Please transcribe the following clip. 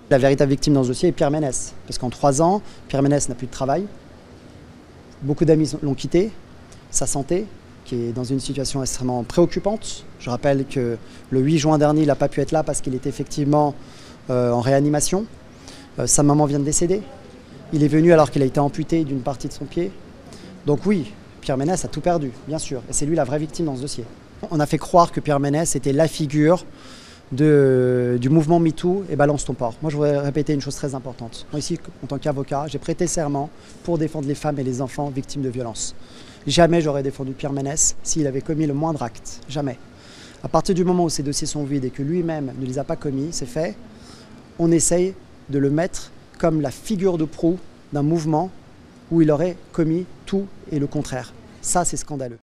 La véritable victime dans ce dossier est Pierre Ménès, parce qu'en 3 ans, Pierre Ménès n'a plus de travail, beaucoup d'amis l'ont quitté, sa santé, qui est dans une situation extrêmement préoccupante. Je rappelle que le 8 juin dernier, il n'a pas pu être là parce qu'il était effectivement en réanimation. Sa maman vient de décéder. Il est venu alors qu'il a été amputé d'une partie de son pied. Donc oui, Pierre Ménès a tout perdu, bien sûr, et c'est lui la vraie victime dans ce dossier. On a fait croire que Pierre Ménès était la figure du mouvement MeToo et Balance ton porc. Moi, je voudrais répéter une chose très importante. Moi, ici, en tant qu'avocat, j'ai prêté serment pour défendre les femmes et les enfants victimes de violences. Jamais j'aurais défendu Pierre Ménès s'il avait commis le moindre acte. Jamais. À partir du moment où ces dossiers sont vides et que lui-même ne les a pas commis, c'est fait, on essaye de le mettre comme la figure de proue d'un mouvement où il aurait commis tout et le contraire. Ça, c'est scandaleux.